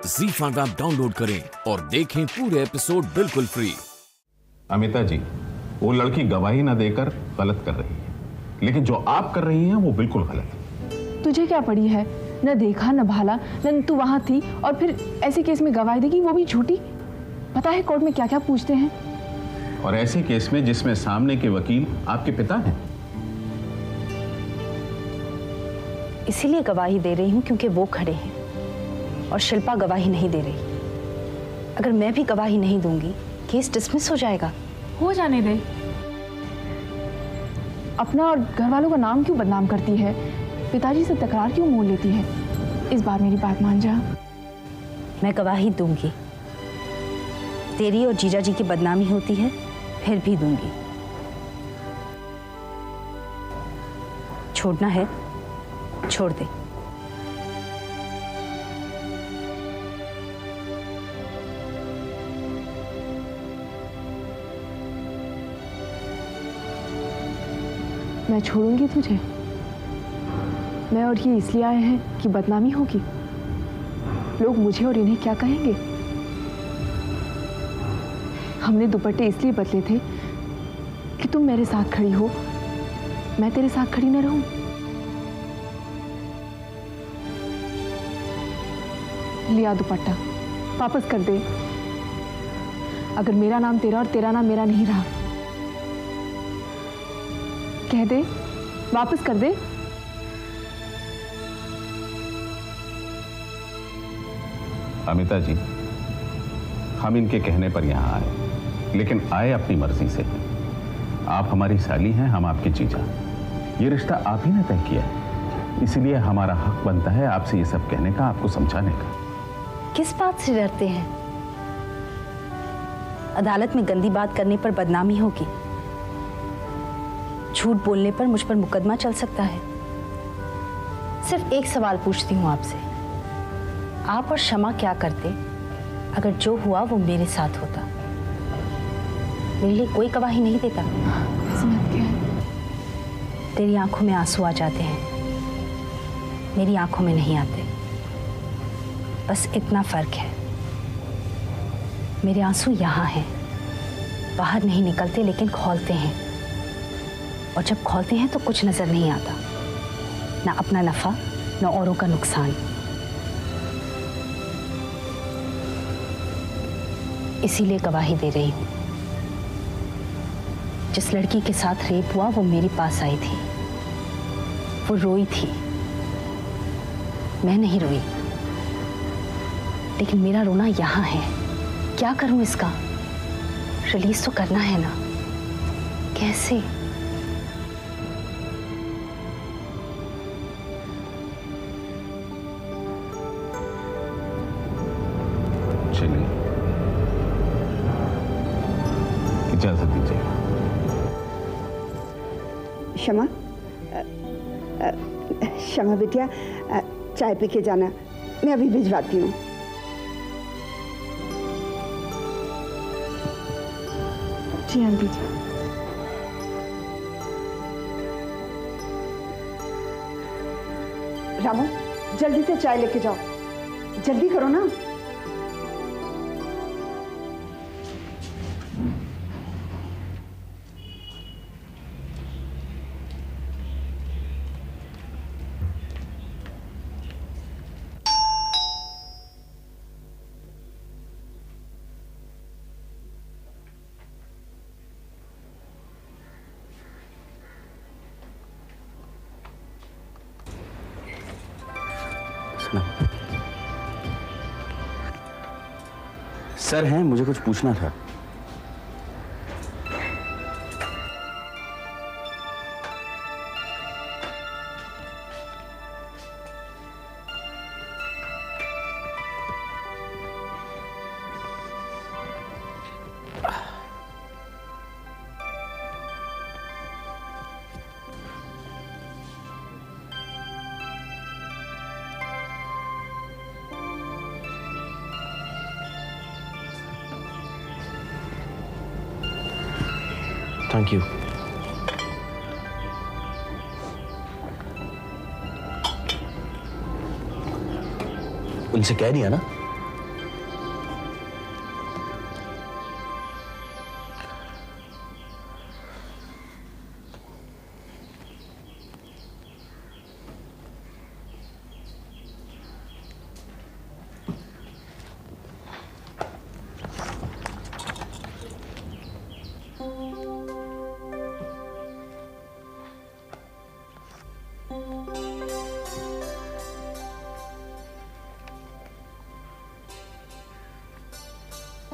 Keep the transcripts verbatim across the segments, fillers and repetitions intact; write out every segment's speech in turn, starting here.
ज़ी five app download करें और देखें पूरे एपिसोड बिल्कुल फ्री। अमिता जी, वो लड़की गवाही ना देकर गलत कर रही है, लेकिन जो आप कर रही हैं वो बिल्कुल गलत है। तुझे क्या पड़ी है? न देखा न भाला, न तू वहां थी और फिर ऐसे केस में गवाही देगी, वो भी झूठी। पता है कोर्ट में क्या क्या पूछते हैं? और ऐसे केस में जिसमें सामने के वकील आपके पिता हैं। इसीलिए गवाही दे रही हूं क्योंकि वो खड़े हैं और शिल्पा गवाही नहीं दे रही। अगर मैं भी गवाही नहीं दूंगी, केस डिसमिस हो जाएगा। हो जाने दे। अपना और घर वालों का नाम क्यों बदनाम करती है? पिताजी से तकरार क्यों मोल लेती है? इस बार मेरी बात मान जा। मैं गवाही दूंगी। तेरी और जीजा जी की बदनामी होती है, फिर भी दूंगी। छोड़ना है छोड़ दे। मैं छोड़ूंगी तुझे? मैं और ये इसलिए आए हैं कि बदनामी होगी। लोग मुझे और इन्हें क्या कहेंगे? हमने दुपट्टे इसलिए बदले थे कि तुम मेरे साथ खड़ी हो, मैं तेरे साथ खड़ी न रहूं। लिया दुपट्टा, वापस कर दे। अगर मेरा नाम तेरा और तेरा नाम मेरा नहीं रहा, कह दे, वापस कर दे। अमिता जी, हम इनके कहने पर यहां आए, लेकिन आए अपनी मर्जी से। आप हमारी साली हैं, हम आपके जीजा। ये रिश्ता आप ही ने तय किया है, इसीलिए हमारा हक बनता है आपसे ये सब कहने का, आपको समझाने का। किस बात से डरते हैं? अदालत में गंदी बात करने पर बदनामी होगी, झूठ बोलने पर मुझ पर मुकदमा चल सकता है। सिर्फ एक सवाल पूछती हूँ आपसे, आप और शमा क्या करते अगर जो हुआ वो मेरे साथ होता? मेरे लिए कोई गवाही नहीं देता? समझ गया। तेरी आंखों में आंसू आ जाते हैं, मेरी आंखों में नहीं आते। बस इतना फर्क है। मेरे आंसू यहाँ हैं, बाहर नहीं निकलते लेकिन खौलते हैं, और जब खौलते हैं तो कुछ नजर नहीं आता, ना अपना नफा ना औरों का नुकसान। इसीलिए गवाही दे रही हूं। जिस लड़की के साथ रेप हुआ वो मेरे पास आई थी, वो रोई थी, मैं नहीं रोई। लेकिन मेरा रोना यहां है। क्या करूं इसका? रिलीज तो करना है ना। कैसे? चलिए, इजाजत दीजिए। शमा, शमा बिटिया, चाय पी के जाना, मैं अभी भिजवाती हूँ। जी आंटी जी। रामू, जल्दी से चाय लेके जाओ, जल्दी करो ना। सर हैं, मुझे कुछ पूछना था। Thank you. उनसे कह दिया ना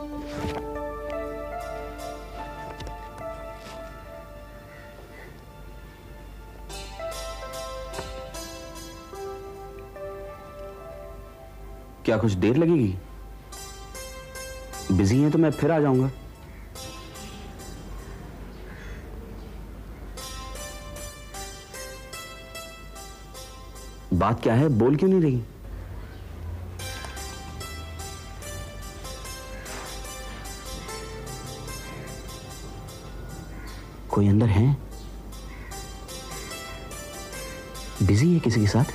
क्या कुछ देर लगेगी? बिजी हैं तो मैं फिर आ जाऊंगा। बात क्या है, बोल क्यों नहीं रही? कोई अंदर है? बिजी है किसी के साथ?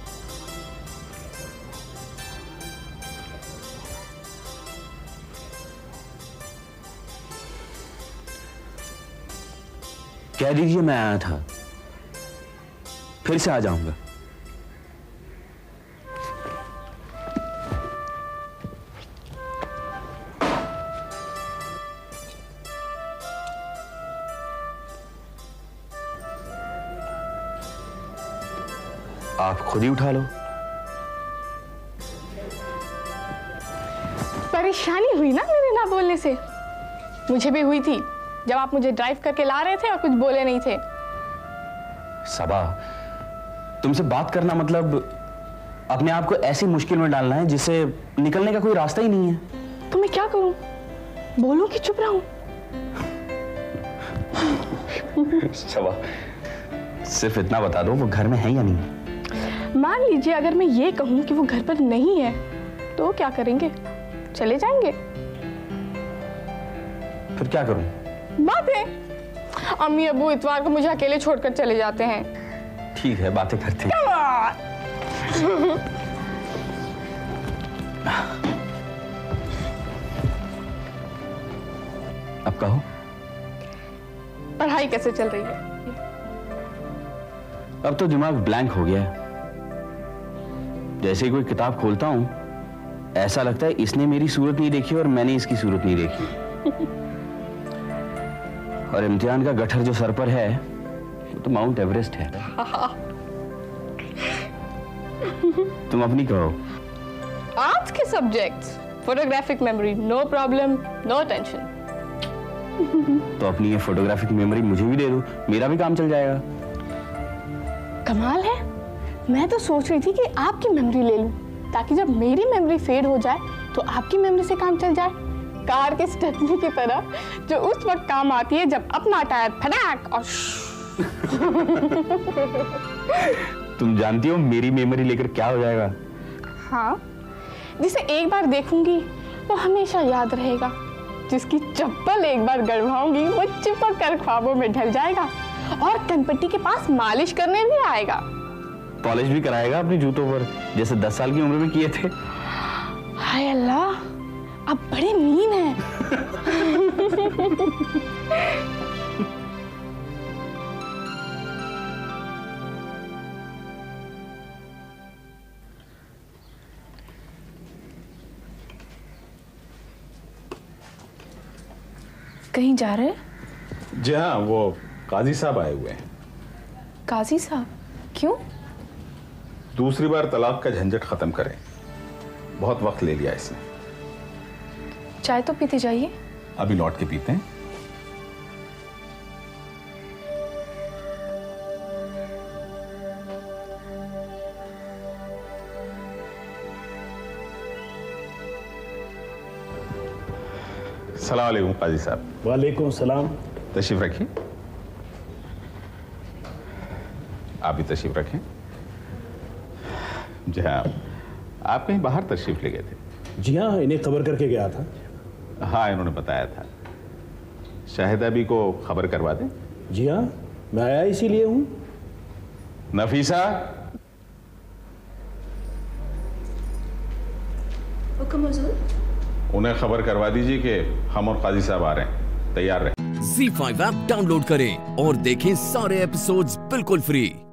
कह दीजिए मैं आया था, फिर से आ जाऊंगा। आप खुद ही उठा लो। परेशानी हुई ना मेरे ना बोलने से? मुझे भी हुई थी जब आप मुझे ड्राइव करके ला रहे थे और कुछ बोले नहीं थे। सबा, तुमसे बात करना मतलब अपने आप को ऐसी मुश्किल में डालना है जिससे निकलने का कोई रास्ता ही नहीं है। तो मैं क्या करूं? बोलूं कि चुप रहूं? सबा, सिर्फ इतना बता दो, वो घर में है या नहीं? मान लीजिए अगर मैं ये कहूं कि वो घर पर नहीं है तो क्या करेंगे? चले जाएंगे? फिर क्या करूं? बातें। अम्मी अब्बू इतवार को मुझे अकेले छोड़कर चले जाते हैं। ठीक है, बातें करते हैं। अब कहो, पढ़ाई कैसे चल रही है? अब तो दिमाग ब्लैंक हो गया है। जैसे ही कोई किताब खोलता हूं, ऐसा लगता है इसने मेरी सूरत नहीं देखी और मैंने इसकी सूरत नहीं देखी। और इम्तिहान का गठर जो सर पर है वो तो माउंट एवरेस्ट है। तुम अपनी कहो। आज के subjects, photographic memory, no problem, no tension. तो अपनी ये फोटोग्राफिक मेमोरी मुझे भी दे दो, मेरा भी काम चल जाएगा। कमाल है, मैं तो सोच रही थी कि आपकी मेमोरी ले लूं ताकि जब मेरी मेमोरी फेड हो जाए तो आपकी मेमोरी से काम चल जाए। कार के स्टेपनी की तरह, जो उस वक्त काम आती है जब अपना टायर फटाक और तुम जानती हो मेरी मेमोरी लेकर क्या हो जाएगा? हाँ, जिसे एक बार देखूंगी वो हमेशा याद रहेगा। जिसकी चप्पल एक बार गड़वाऊंगी वो चिपक कर ख्वाबों में ढल जाएगा और कनपट्टी के पास मालिश करने भी आएगा। पॉलिश भी कराएगा अपने जूतों पर, जैसे दस साल की उम्र में किए थे। हाय अल्लाह, आप बड़े मीन हैं। कहीं जा रहे हैं? जी हाँ, वो काजी साहब आए हुए हैं। काजी साहब? क्यों? दूसरी बार तलाक का झंझट खत्म करें। बहुत वक्त ले लिया इसने। चाय तो पीते जाइए। अभी लौट के पीते हैं। सलाम अलैकुम काजी साहब। वालेकुम सलाम। तशरीफ रखिए। आप भी तशरीफ रखें। जी हाँ, आप कहीं बाहर तशरीफ ले गए थे? जी हाँ, इन्हें खबर करके गया था। हाँ, इन्होंने बताया था। शाहिदा भी को खबर करवा दें। जी हाँ, मैं आया इसीलिए हूँ। नफीसा, हुक्म हुजूर। उन्हें खबर करवा दीजिए कि हम और काजी साहब आ रहे हैं, तैयार रहें। ज़ी फाइव ऐप डाउनलोड करें और देखें सारे एपिसोड्स बिल्कुल फ्री।